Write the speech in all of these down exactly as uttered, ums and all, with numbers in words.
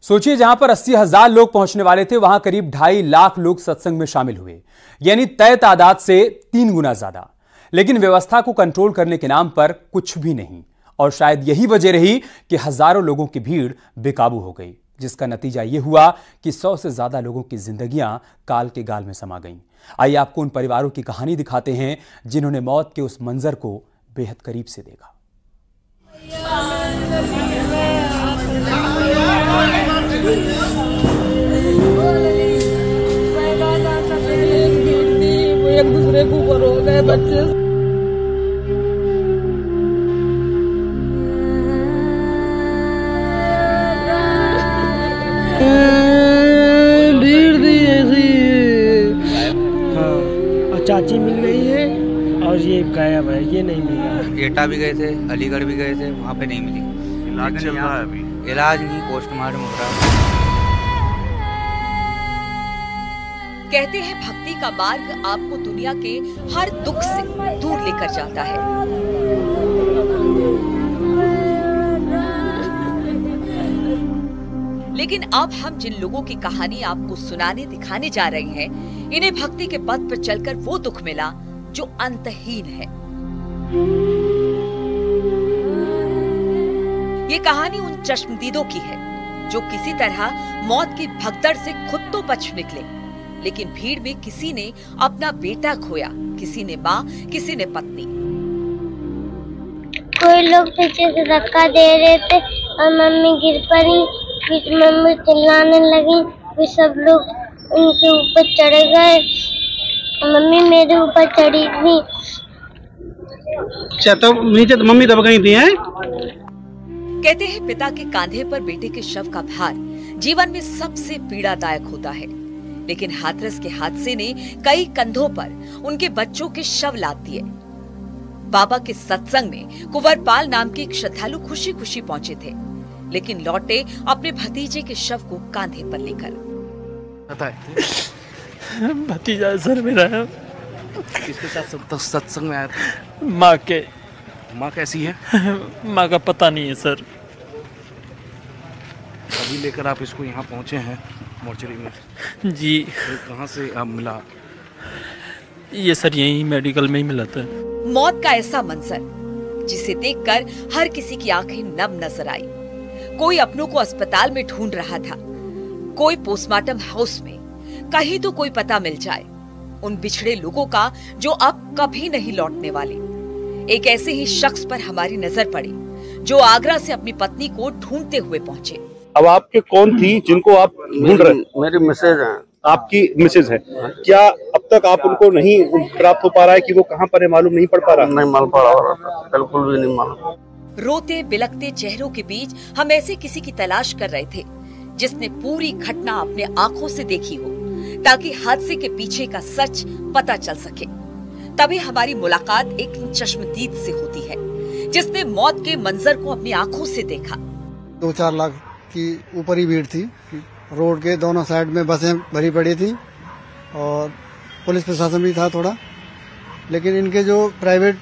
सोचिए, जहां पर अस्सी हजार लोग पहुंचने वाले थे, वहां करीब ढाई लाख लोग सत्संग में शामिल हुए, यानी तय तादाद से तीन गुना ज्यादा। लेकिन व्यवस्था को कंट्रोल करने के नाम पर कुछ भी नहीं, और शायद यही वजह रही कि हजारों लोगों की भीड़ बेकाबू हो गई, जिसका नतीजा यह हुआ कि सौ से ज्यादा लोगों की जिंदगियां काल के गाल में समा गईं। आइए आपको उन परिवारों की कहानी दिखाते हैं जिन्होंने मौत के उस मंजर को बेहद करीब से देखा। एक दूसरे को ऊपर हो गए बच्चे। भीड़ थी ऐसी। हाँ, और चाची मिल गई है और ये गायब है, ये नहीं मिला। एटा भी गए थे, अलीगढ़ भी गए थे, वहाँ पे नहीं मिली। इलाज चल रहा है अभी। इलाज नहीं, पोस्टमार्टम हो रहा है। कहते हैं भक्ति का मार्ग आपको दुनिया के हर दुख से दूर लेकर जाता है। लेकिन अब हम जिन लोगों की कहानी आपको सुनाने दिखाने जा रहे हैं, इन्हें भक्ति के पथ पर चलकर वो दुख मिला जो अंतहीन है। ये कहानी उन चश्मदीदों की है जो किसी तरह मौत की भगदड़ से खुद तो बच निकले, लेकिन भीड़ में किसी ने अपना बेटा खोया, किसी ने माँ, किसी ने पत्नी। कोई लोग पीछे से धक्का दे रहे थे और मम्मी गिर पड़ी, फिर मम्मी चिल्लाने लगी, फिर सब लोग उनके ऊपर चढ़ गए। मम्मी मेरे ऊपर चढ़ी थी। अच्छा, तो नीचे तो मम्मी दब गई थी हैं? कहते हैं पिता के कांधे पर बेटे के शव का भार जीवन में सबसे पीड़ादायक होता है, लेकिन हाथरस के हादसे ने कई कंधों पर उनके बच्चों के शव लाद दिए। बाबा के सत्संग में कुंवरपाल नाम के एक श्रद्धालु खुशी खुशी पहुंचे थे, लेकिन लौटे अपने भतीजे के शव को कांधे पर लेकर। भतीजा सर मेरा है। किसके साथ सत्संग में आया था? माँ के। माँ कैसी है? माँ का पता नहीं है सर। अभी लेकर आप इसको यहाँ पहुँचे हैं मोर्चरी में? जी। तो कहाँ से आप मिला? ये सर यही मेडिकल में ही मिला था। मौत का ऐसा मंजर जिसे देखकर हर किसी की आंखें नम नजर आई। कोई अपनों को अस्पताल में ढूंढ रहा था, कोई पोस्टमार्टम हाउस में, कहीं तो कोई पता मिल जाए उन बिछड़े लोगों का जो अब कभी नहीं लौटने वाले। एक ऐसे ही शख्स पर हमारी नजर पड़ी जो आगरा से अपनी पत्नी को ढूंढते हुए पहुंचे। अब आपके कौन थी जिनको आप ढूंढ रहे? मेरी मिसेज है। आपकी मिसेज है? क्या अब तक आप उनको नहीं प्राप्त हो पा रहा है कि वो कहाँ पर है, मालूम नहीं पड़ पा रहा? नहीं मालूम पड़ रहा, बिल्कुल भी नहीं मालूम। रोते बिलखते चेहरों के बीच हम ऐसे किसी की तलाश कर रहे थे जिसने पूरी घटना अपने आंखों से देखी हो, ताकि हादसे के पीछे का सच पता चल सके। तभी हमारी मुलाकात एक चश्मदीद से होती है जिसने मौत के मंजर को अपनी आंखों से देखा। दो चार लाख की ऊपर ही भीड़ थी। रोड के दोनों साइड में बसें भरी पड़ी थी और पुलिस प्रशासन भी था थोड़ा, लेकिन इनके जो प्राइवेट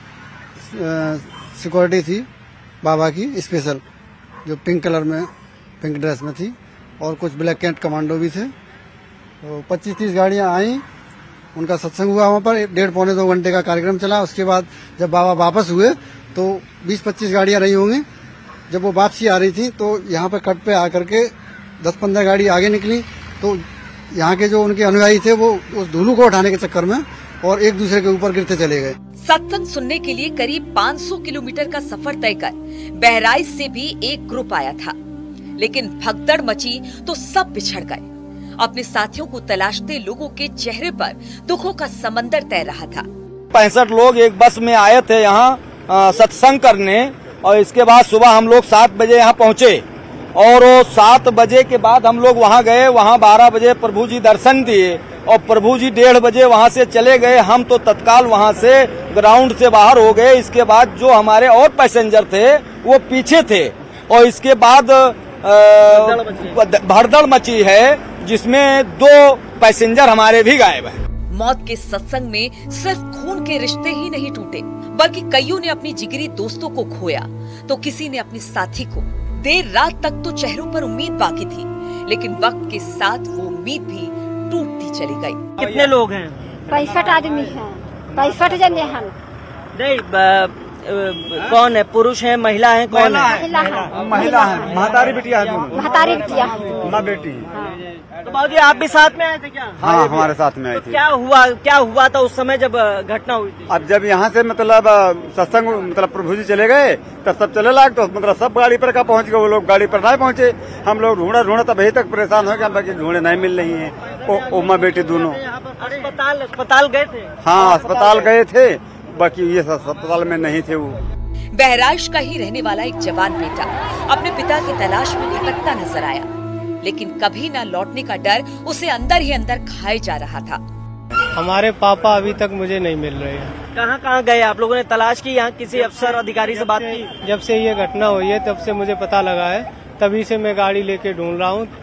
सिक्योरिटी थी बाबा की स्पेशल, जो पिंक कलर में पिंक ड्रेस में थी, और कुछ ब्लैक कैंट कमांडो भी थे। तो पच्चीस तीस गाड़ियां आई, उनका सत्संग हुआ वहाँ पर, डेढ़ पौने दो घंटे का कार्यक्रम चला। उसके बाद जब बाबा वापस हुए तो बीस पच्चीस गाड़ियां रही होंगी। जब वो वापसी आ रही थी तो यहाँ पे कट पे आकर के दस पंद्रह गाड़ी आगे निकली, तो यहाँ के जो उनके अनुयायी थे वो उस धूलू को उठाने के चक्कर में और एक दूसरे के ऊपर गिरते चले गए। सत्संग सुनने के लिए करीब पाँच सौ किलोमीटर का सफर तय कर बहराइच से भी एक ग्रुप आया था, लेकिन भगदड़ मची तो सब बिछड़ गए। अपने साथियों को तलाशते लोगों के चेहरे पर दुखों का समंदर तैर रहा था। पैंसठ लोग एक बस में आए थे यहाँ सत्संग करने, और इसके बाद सुबह हम लोग सात बजे यहाँ पहुँचे, और वो सात बजे के बाद हम लोग वहाँ गए। वहाँ बारह बजे प्रभु जी दर्शन दिए और प्रभु जी डेढ़ बजे वहाँ से चले गए। हम तो तत्काल वहाँ से ग्राउंड से बाहर हो गए। इसके बाद जो हमारे और पैसेंजर थे वो पीछे थे, और इसके बाद भगदड़ मची है जिसमें दो पैसेंजर हमारे भी गायब हैं। मौत के सत्संग में सिर्फ खून के रिश्ते ही नहीं टूटे, बल्कि कईयों ने अपनी जिगरी दोस्तों को खोया, तो किसी ने अपने साथी को। देर रात तक तो चेहरों पर उम्मीद बाकी थी, लेकिन वक्त के साथ वो उम्मीद भी टूटती चली गई। कितने लोग हैं? पैंसठ आदमी हैं, पैंसठ जने हैं। नहीं, कौन है? पुरुष है, महिला है, कौन है? महिला है, महिला है, महतारी बिटिया है दोनों। महतारी बिटिया है, माँ बेटी। तो बाबूजी आप भी साथ में आए थे क्या? हाँ, हमारे साथ में आए थे। क्या हुआ क्या हुआ था उस समय जब घटना हुई थी? अब जब यहाँ से मतलब सत्संग मतलब प्रभु जी चले गए तब सब चले लाग तो मतलब सब गाड़ी पर का पहुँच गए, वो लोग गाड़ी पर नहीं पहुँचे। हम लोग ढूंढा ढूंढा तब अभी तक परेशान हो गए, बाकी ढूंढे नहीं मिल रही है। ओ माँ बेटी दोनों अस्पताल अस्पताल गए थे? हाँ, अस्पताल गए थे, बाकी ये अस्पताल में नहीं थे। वो बहराइच का ही रहने वाला एक जवान बेटा अपने पिता की तलाश में भटकता नजर आया, लेकिन कभी न लौटने का डर उसे अंदर ही अंदर खाए जा रहा था। हमारे पापा अभी तक मुझे नहीं मिल रहे हैं। कहाँ कहाँ गए आप लोगों ने? तलाश की? यहाँ किसी अफसर अधिकारी से बात की? जब से ये घटना हुई है तब से मुझे पता लगा है, तभी से मैं गाड़ी लेके ढूंढ रहा हूँ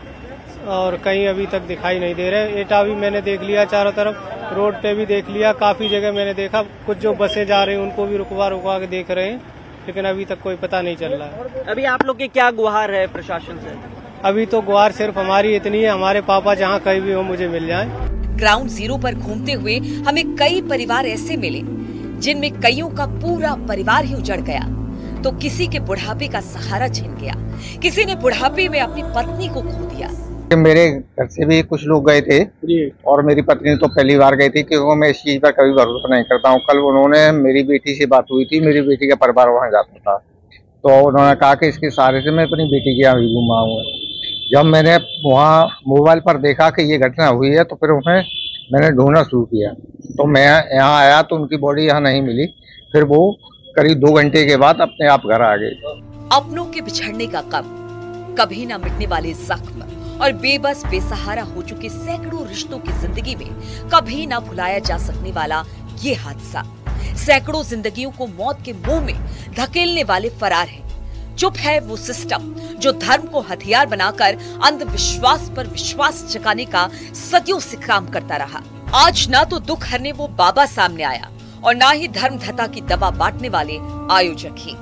और कहीं अभी तक दिखाई नहीं दे रहे। एटा भी मैंने देख लिया चारों तरफ, रोड पे भी देख लिया, काफी जगह मैंने देखा। कुछ जो बसें जा रही हैं उनको भी रुकवा रुकवा के देख रहे हैं, लेकिन अभी तक कोई पता नहीं चल रहा है। अभी आप लोग की क्या गुहार है प्रशासन से? अभी तो गुहार सिर्फ हमारी इतनी है, हमारे पापा जहाँ कहीं भी हो मुझे मिल जाएं। ग्राउंड जीरो पर घूमते हुए हमें कई परिवार ऐसे मिले जिनमें कईयों का पूरा परिवार ही उजड़ गया, तो किसी के बुढ़ापे का सहारा छिन गया, किसी ने बुढ़ापे में अपनी पत्नी को खो दिया। मेरे घर से भी कुछ लोग गए थे और मेरी पत्नी तो पहली बार गई थी, क्योंकि मैं इस चीज पर कभी भरोसा नहीं करता हूँ। कल उन्होंने मेरी बेटी से बात हुई थी, मेरी बेटी का परिवार वहाँ जाता था, तो उन्होंने कहा कि इसके सहारे से मैं अपनी बेटी के यहाँ भी घुमा हूँ। जब मैंने वहाँ मोबाइल पर देखा कि ये घटना हुई है तो फिर उन्हें मैंने ढूंढना शुरू किया, तो मैं यहाँ आया तो उनकी बॉडी यहाँ नहीं मिली। फिर वो करीब दो घंटे के बाद अपने आप घर आ गए। अपनों के बिछड़ने का गम, कभी ना मिटने वाले जख्म और बेबस बेसहारा हो चुके सैकड़ों रिश्तों की जिंदगी में कभी ना भुलाया जा सकने वाला ये हादसा सैकड़ों जिंदगियों को मौत के मुंह में धकेलने वाले फरार है। चुप है वो सिस्टम जो धर्म को हथियार बनाकर अंधविश्वास पर विश्वास जगाने का सदियों से काम करता रहा। आज ना तो दुख हरने वो बाबा सामने आया और ना ही धर्मधता की दवा बांटने वाले आयोजक ही।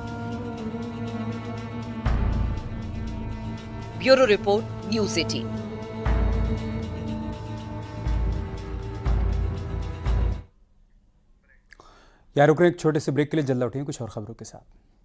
ब्यूरो रिपोर्ट, न्यूज़ अठारह। यार रुक रहे एक छोटे से ब्रेक के लिए, जल्द लौटेंगे कुछ और खबरों के साथ।